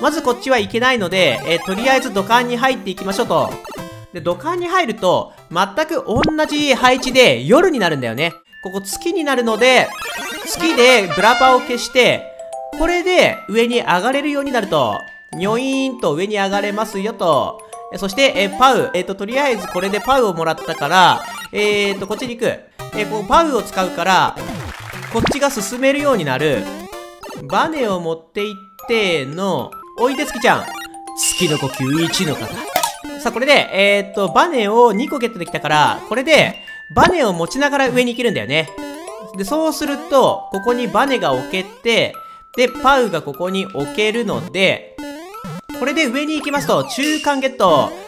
まずこっちはいけないので、とりあえず土管に入っていきましょうと。で、土管に入ると、全く同じ配置で夜になるんだよね。ここ月になるので、月でブラパを消して、これで上に上がれるようになると、にょいーんと上に上がれますよと。そして、パウ。とりあえずこれでパウをもらったから、こっちに行く。こうパウを使うから、こっちが進めるようになる。バネを持っていっての、おいで月ちゃん。月の呼吸1の方。さあ、これで、バネを2個ゲットできたから、これで、バネを持ちながら上に行けるんだよね。で、そうすると、ここにバネが置けて、で、パウがここに置けるので、これで上に行きますと、中間ゲット。